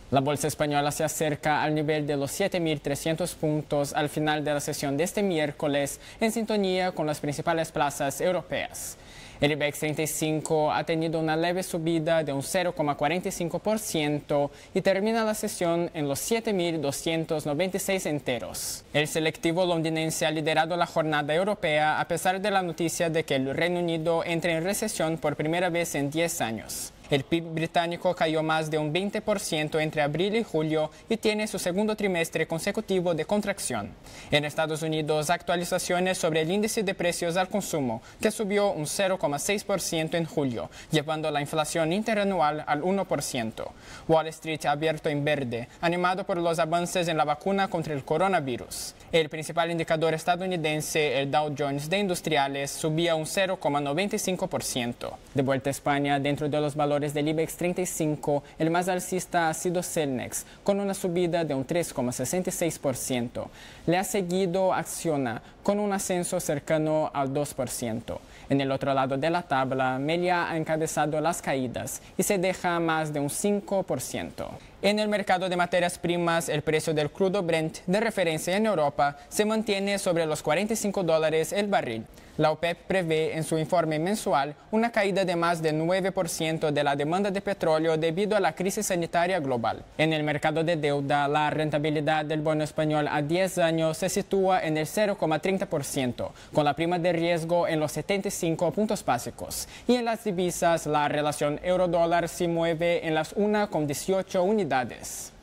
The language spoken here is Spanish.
La bolsa española se acerca al nivel de los 7.300 puntos al final de la sesión de este miércoles, en sintonía con las principales plazas europeas. El IBEX 35 ha tenido una leve subida de un 0,45% y termina la sesión en los 7.296 enteros. El selectivo londinense ha liderado la jornada europea a pesar de la noticia de que el Reino Unido entra en recesión por primera vez en 10 años. El PIB británico cayó más de un 20% entre abril y julio y tiene su segundo trimestre consecutivo de contracción. En Estados Unidos, actualizaciones sobre el índice de precios al consumo, que subió un 0,6% en julio, llevando la inflación interanual al 1%. Wall Street ha abierto en verde, animado por los avances en la vacuna contra el coronavirus. El principal indicador estadounidense, el Dow Jones de Industriales, subía un 0,95%. De vuelta a España, dentro de los valores del IBEX 35, el más alcista ha sido Celnex, con una subida de un 3,66%. Le ha seguido Acciona, con un ascenso cercano al 2%. En el otro lado de la tabla, Meliá ha encabezado las caídas y se deja más de un 5%. En el mercado de materias primas, el precio del crudo Brent de referencia en Europa se mantiene sobre los $45 el barril. La OPEP prevé en su informe mensual una caída de más del 9% de la demanda de petróleo debido a la crisis sanitaria global. En el mercado de deuda, la rentabilidad del bono español a 10 años se sitúa en el 0,30%, con la prima de riesgo en los 75 puntos básicos. Y en las divisas, la relación euro-dólar se mueve en las 1,18 unidades.